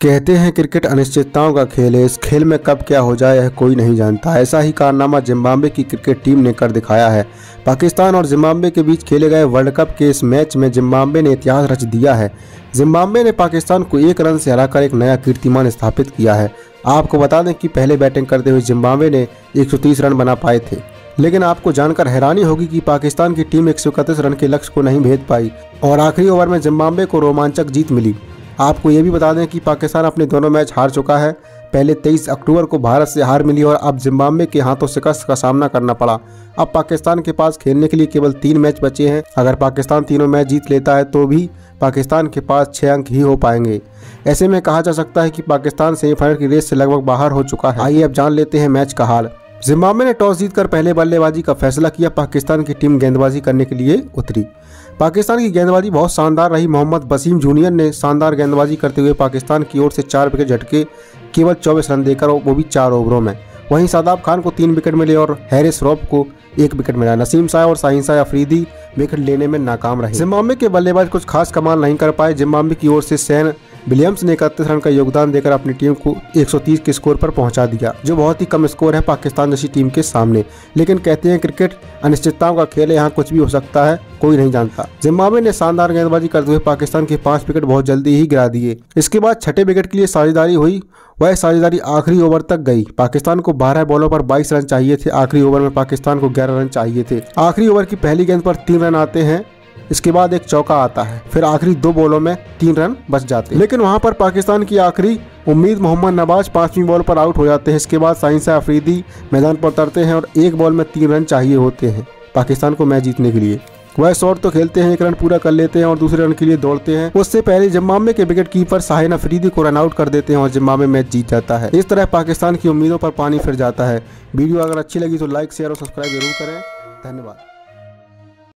कहते हैं क्रिकेट अनिश्चितताओं का खेल है। इस खेल में कब क्या हो जाए यह कोई नहीं जानता। ऐसा ही कारनामा जिम्बाब्वे की क्रिकेट टीम ने कर दिखाया है। पाकिस्तान और जिम्बाब्वे के बीच खेले गए वर्ल्ड कप के इस मैच में जिम्बाब्वे ने इतिहास रच दिया है। जिम्बाब्वे ने पाकिस्तान को 1 रन से हराकर एक नया कीर्तिमान स्थापित किया है। आपको बता दें कि पहले बैटिंग करते हुए जिम्बाब्वे ने 130 रन बना पाए थे, लेकिन आपको जानकर हैरानी होगी कि पाकिस्तान की टीम 131 रन के लक्ष्य को नहीं भेद पाई और आखिरी ओवर में जिम्बाब्वे को रोमांचक जीत मिली। आपको ये भी बता दें कि पाकिस्तान अपने दोनों मैच हार चुका है। पहले 23 अक्टूबर को भारत से हार मिली और अब जिम्बाब्वे के हाथों शिकस्त का सामना करना पड़ा। अब पाकिस्तान के पास खेलने के लिए केवल 3 मैच बचे हैं। अगर पाकिस्तान तीनों मैच जीत लेता है तो भी पाकिस्तान के पास 6 अंक ही हो पाएंगे। ऐसे में कहा जा सकता है कि पाकिस्तान सेमीफाइनल की रेस से लगभग बाहर हो चुका है। आइए अब जान लेते हैं मैच का हाल। जिम्बाब्वे ने टॉस जीतकर पहले बल्लेबाजी का फैसला किया। पाकिस्तान की टीम गेंदबाजी करने के लिए उतरी। पाकिस्तान की गेंदबाजी बहुत शानदार रही। मोहम्मद वसीम जूनियर ने शानदार गेंदबाजी करते हुए पाकिस्तान की ओर से 4 विकेट झटके, केवल 24 रन देकर, वो भी 4 ओवरों में। वहीं शादाब खान को 3 विकेट मिले और हैरिस रॉफ को 1 विकेट मिला। नसीम शाह और शाहीन शाह अफरीदी विकेट लेने में नाकाम रहे। जिम्बाब्वे के बल्लेबाज कुछ खास कमाल नहीं कर पाए। जिम्बाब्वे की ओर से सैन विलियम्स ने 31 रन का योगदान देकर अपनी टीम को 130 के स्कोर पर पहुंचा दिया, जो बहुत ही कम स्कोर है पाकिस्तान जैसी टीम के सामने। लेकिन कहते हैं क्रिकेट अनिश्चितताओं का खेल है, यहाँ कुछ भी हो सकता है, कोई नहीं जानता। जिम्बाब्वे ने शानदार गेंदबाजी करते हुए पाकिस्तान के 5 विकेट बहुत जल्दी ही गिरा दिए। इसके बाद छठे विकेट के लिए साझेदारी हुई। वह साझेदारी आखिरी ओवर तक गई। पाकिस्तान को 12 बॉलों पर 22 रन चाहिए थे। आखिरी ओवर में पाकिस्तान को 11 रन चाहिए थे। आखिरी ओवर की पहली गेंद पर 3 रन आते हैं, इसके बाद एक चौका आता है, फिर आखिरी 2 बॉलों में 3 रन बच जाते हैं। लेकिन वहां पर पाकिस्तान की आखिरी उम्मीद मोहम्मद नवाज 5वीं बॉल पर आउट हो जाते हैं। इसके बाद शाहीन शाह अफरीदी मैदान पर उतरते हैं और एक बॉल में 3 रन चाहिए होते हैं पाकिस्तान को मैच जीतने के लिए। वह शॉट तो खेलते हैं, 1 रन पूरा कर लेते हैं और दूसरे रन के लिए दौड़ते हैं। उससे पहले जिम्बाब्वे के विकेट कीपर शाहीन अफरीदी को रन आउट कर देते हैं और जिम्बाब्वे मैच जीत जाता है। इस तरह पाकिस्तान की उम्मीदों पर पानी फिर जाता है। वीडियो अगर अच्छी लगी तो लाइक, शेयर और सब्सक्राइब जरूर करें। धन्यवाद।